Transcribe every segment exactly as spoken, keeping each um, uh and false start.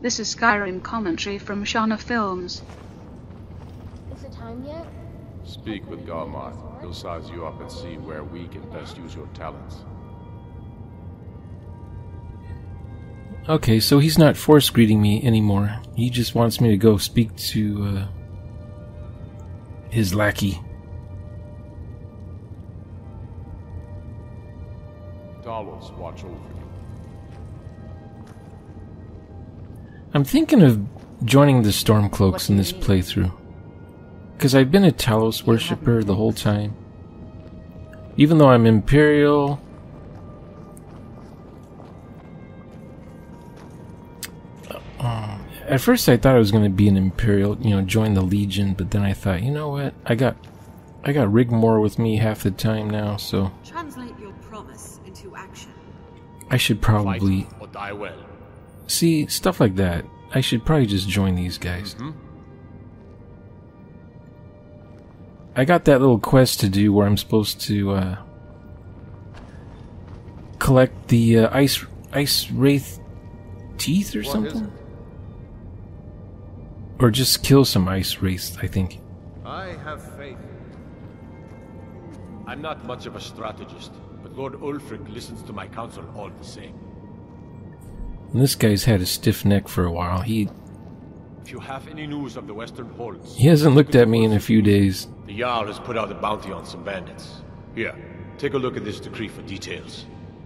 This is Skyrim commentary from Shana Films. Is it time yet? Speak with Garmoth. He'll size you up and see where we can best use your talents. Okay, so he's not force greeting me anymore. He just wants me to go speak to uh, his lackey. Talos watch over you. I'm thinking of joining the Stormcloaks in this playthrough. Because I've been a Talos worshipper the whole time. Even though I'm Imperial... Uh, at first I thought I was going to be an Imperial, you know, join the Legion, but then I thought, you know what, I got I got Rigmor with me half the time now, so... Translate your promise into action. I should probably... Fight or die well. See, stuff like that. I should probably just join these guys. Mm-hmm. I got that little quest to do where I'm supposed to uh, collect the uh, ice ice wraith teeth or What something, is it? or just kill some ice wraiths. I think. I have faith. I'm not much of a strategist, but Lord Ulfric listens to my counsel all the same. And this guy's had a stiff neck for a while. He If you have any news of the Western Holds... he hasn't looked at me in a few days. The Jarl has put out a bounty on some bandits. Here, take a look at this decree for details.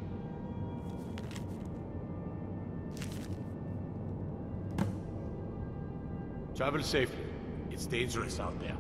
Travel safely. It's dangerous out there.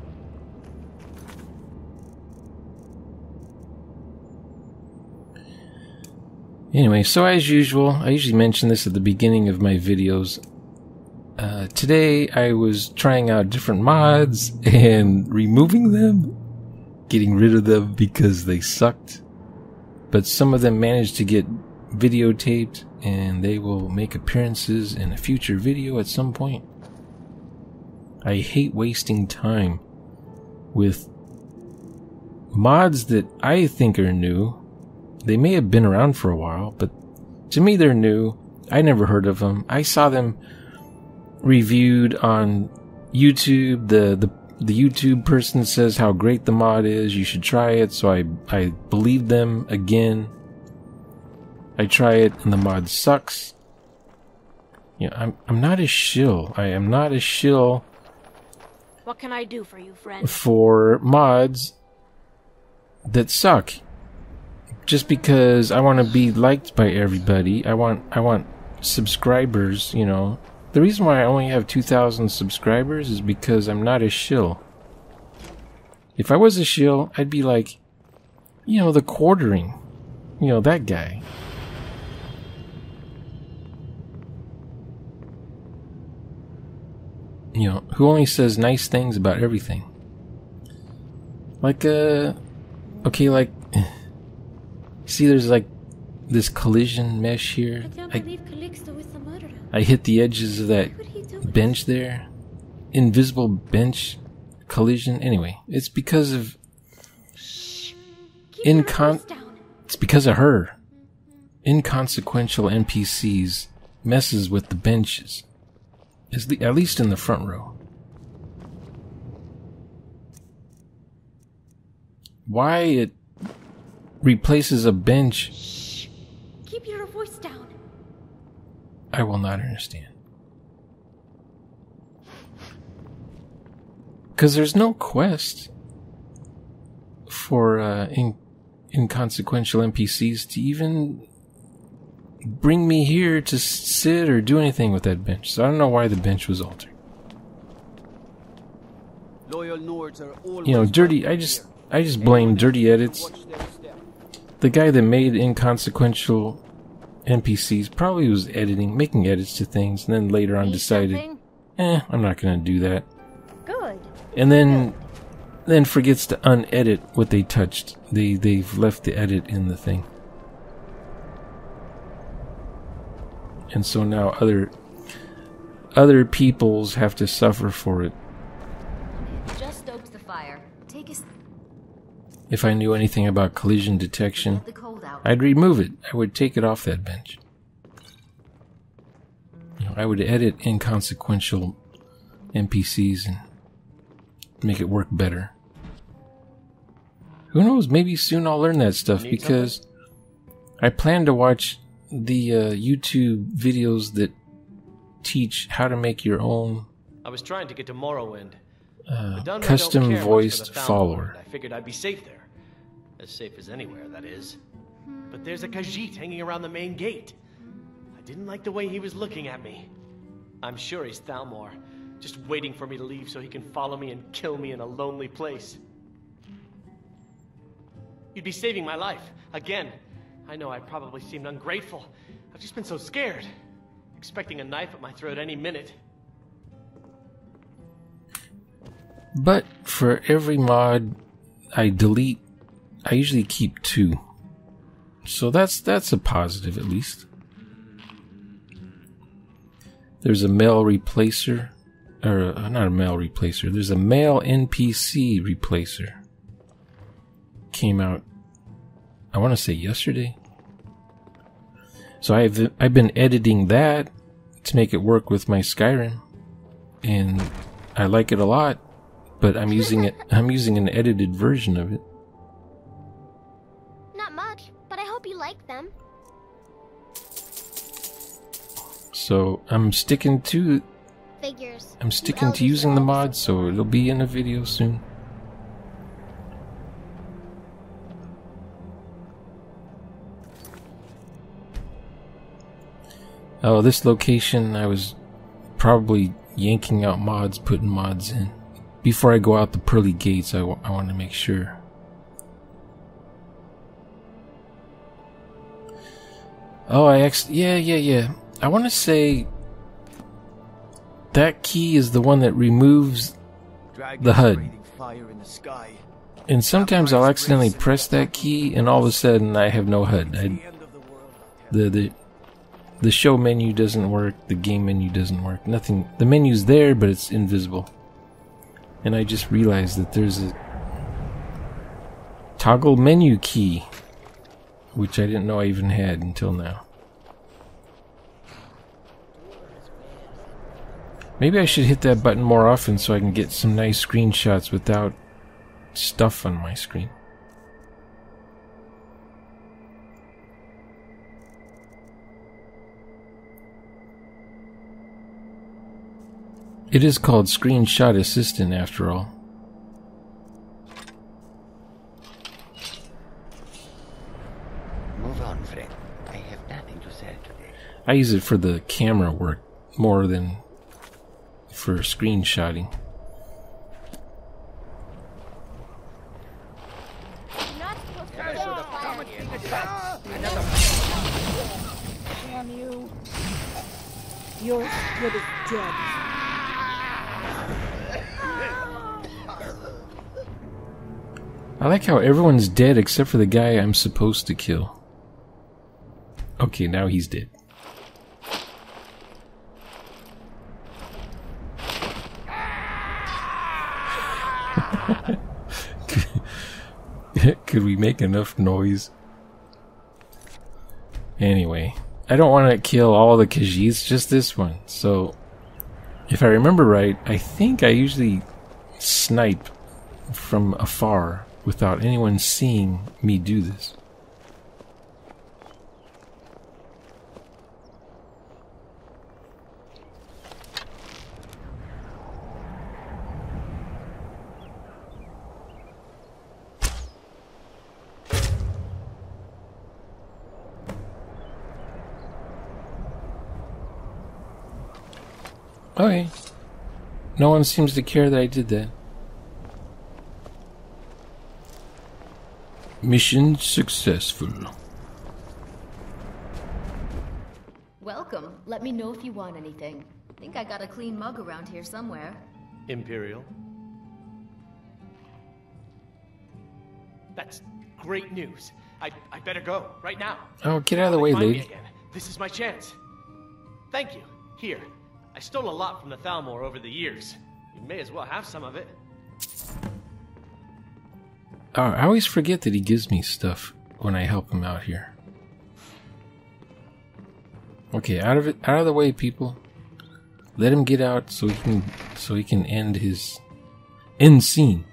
Anyway, so as usual, I usually mention this at the beginning of my videos. Uh, today I was trying out different mods and removing them, getting rid of them because they sucked. But some of them managed to get videotaped and they will make appearances in a future video at some point. I hate wasting time with mods that I think are new. They may have been around for a while, but to me they're new. I never heard of them. I saw them reviewed on YouTube. The, the the YouTube person says how great the mod is. You should try it. So I I believed them again. I try it and the mod sucks. You know, I'm I'm not a shill. I am not a shill. What can I do for you, friend? For mods that suck. Just because I want to be liked by everybody. I want I want subscribers, you know. The reason why I only have two thousand subscribers is because I'm not a shill. If I was a shill, I'd be like, you know, the quartering. You know, that guy. You know, who only says nice things about everything. Like, uh... okay, like... see, there's like this collision mesh here. I can't I, believe Calixto is the murderer. I hit the edges of that What would he do with bench there. Invisible bench collision. Anyway, it's because of... Keep your Incon... voice down. It's because of her. Inconsequential N P Cs messes with the benches. At least in the front row. Why it replaces a bench, Shh. Keep your voice down. I will not understand. Because there's no quest for uh, in inconsequential N P Cs to even bring me here to sit or do anything with that bench. So I don't know why the bench was altered. Loyal Nords are always You know, dirty... I just... I just blame Dirty Edits. The guy that made inconsequential N P Cs probably was editing, making edits to things, and then later on Need decided, something? eh, I'm not gonna do that. Good. And then, then forgets to unedit what they touched. They, they've left the edit in the thing. And so now other, other peoples have to suffer for it. Just stokes the fire. Take a If I knew anything about collision detection, the cold out. I'd remove it. I would take it off that bench. You know, I would edit inconsequential N P Cs and make it work better. Who knows, maybe soon I'll learn that stuff, because something? I plan to watch the uh, YouTube videos that teach how to make your own I was trying to get to Morrowind. uh, custom voiced follower. I figured I'd be safe there. As safe as anywhere, that is. But there's a Khajiit hanging around the main gate. I didn't like the way he was looking at me. I'm sure he's Thalmor, just waiting for me to leave so he can follow me and kill me in a lonely place. You'd be saving my life, again. I know I probably seemed ungrateful. I've just been so scared, expecting a knife at my throat any minute. But for every mod I delete, I usually keep two. So that's that's a positive, at least. There's a male replacer, or uh, not a male replacer. There's a male N P C replacer. Came out, I want to say yesterday. So I've I've been editing that to make it work with my Skyrim, and I like it a lot. But I'm using it. I'm using an edited version of it. Not much, but I hope you like them. So I'm sticking to. Figures. I'm sticking to using the mod, so it'll be in a video soon. Oh, this location, I was probably yanking out mods, putting mods in. Before I go out the pearly gates, I, w I want to make sure. Oh, I actually, yeah, yeah, yeah. I want to say that key is the one that removes the H U D. And sometimes I'll accidentally press that key, and all of a sudden I have no H U D. I, the the the show menu doesn't work. The game menu doesn't work. Nothing. The menu's there, but it's invisible. And I just realized that there's a toggle menu key, which I didn't know I even had until now. Maybe I should hit that button more often so I can get some nice screenshots without stuff on my screen. It is called Screenshot Assistant after all. Move on, friend. I have nothing to say today. I use it for the camera work more than for screenshotting. Damn you. You're as good as dead. I like how everyone's dead except for the guy I'm supposed to kill. Okay, now he's dead. Could we make enough noise? Anyway, I don't want to kill all the Khajiits, just this one. So, if I remember right, I think I usually snipe from afar without anyone seeing me do this. Okay. No one seems to care that I did that. Mission successful. Welcome. Let me know if you want anything. Think I got a clean mug around here somewhere. Imperial. That's great news. I, I better go, right now. Oh, get out of the way, Find me lady. again. This is my chance. Thank you. Here. I stole a lot from the Thalmor over the years. You may as well have some of it. Oh, I always forget that he gives me stuff when I help him out here. Okay, out of it, out of the way, people. Let him get out so he can so he can end his end scene.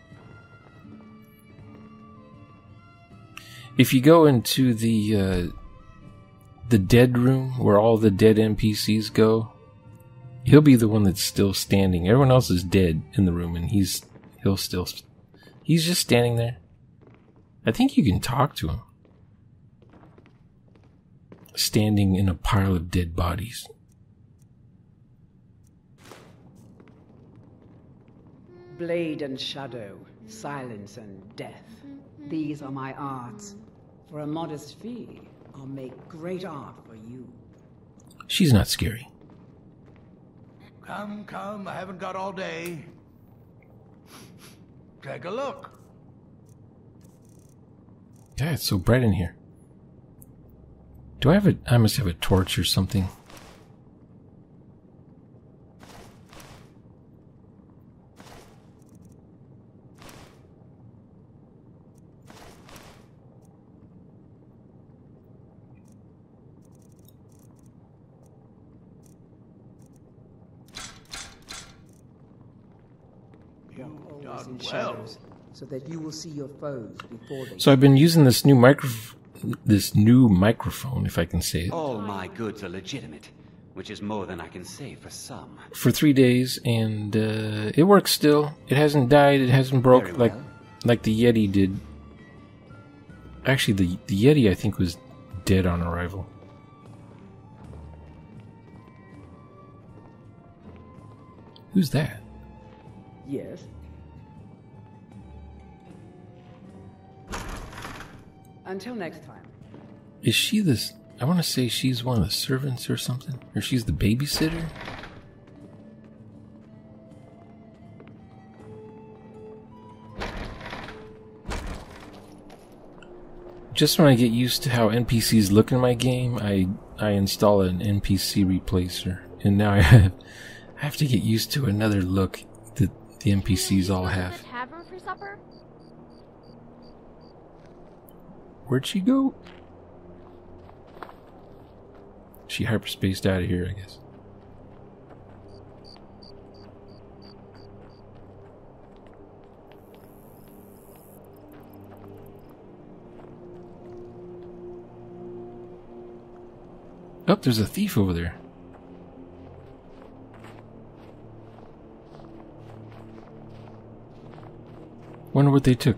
If you go into the uh, the dead room where all the dead N P Cs go, he'll be the one that's still standing. Everyone else is dead in the room, and he's he'll still he's just standing there. I think you can talk to him, standing in a pile of dead bodies. Blade and shadow, silence and death. These are my arts. For a modest fee, I'll make great art for you. She's not scary. Come, come, I haven't got all day. Take a look. God, it's so bright in here. Do I have a... I must have a torch or something. In shadows, so that you will see your foes before they. So I've been using this new micro, this new microphone, if I can say it. All my goods are legitimate, which is more than I can say for some. For three days, and uh, it works still. It hasn't died. It hasn't broke Very like well. like the Yeti did. Actually, the the Yeti I think was dead on arrival. Who's that? Yes. Until next time. Is she this? I want to say she's one of the servants or something, or she's the babysitter. Just when I get used to how N P Cs look in my game, I I install an N P C replacer, and now I have I have to get used to another look that the N P Cs all have. Tavern for supper? Where'd she go? She hyperspaced out of here, I guess. Oh, there's a thief over there. Wonder what they took.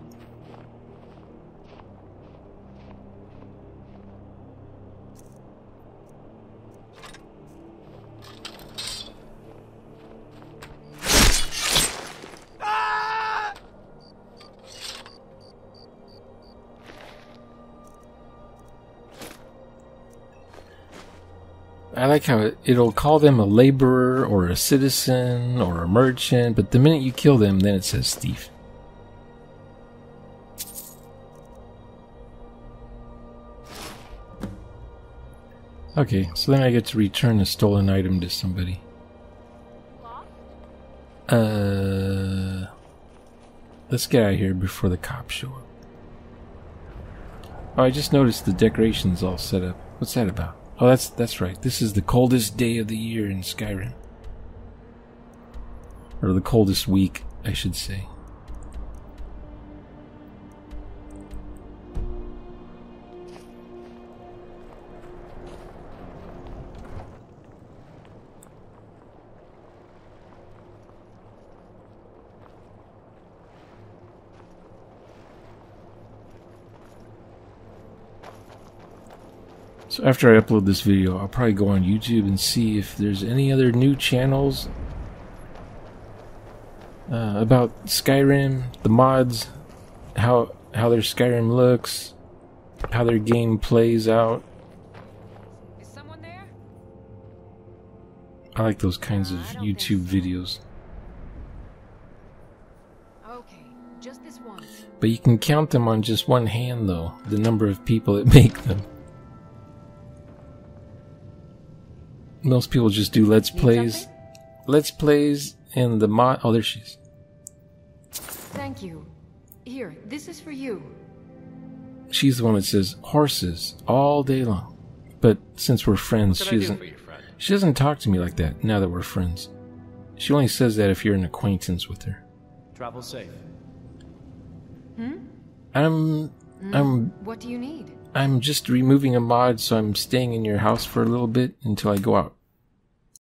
I like how it, it'll call them a laborer or a citizen or a merchant, but the minute you kill them, then it says thief. Okay, so then I get to return a stolen item to somebody. Uh, let's get out of here before the cops show up. Oh, I just noticed the decorations all set up. What's that about? Oh, that's that's right. This is the coldest day of the year in Skyrim. Or the coldest week, I should say. So after I upload this video, I'll probably go on YouTube and see if there's any other new channels uh, about Skyrim, the mods, how how their Skyrim looks, how their game plays out. Is someone there? I like those kinds of YouTube videos. Okay, just this once. But you can count them on just one hand, though, the number of people that make them. Most people just do Let's Plays. Let's Plays and the mod... Oh, there she is. Thank you. Here, this is for you. She's the one that says horses all day long. But since we're friends, she doesn't... She doesn't talk to me like that now that we're friends. She only says that if you're an acquaintance with her. Travel safe. Hmm? I'm... I'm... What do you need? I'm just removing a mod, so I'm staying in your house for a little bit until I go out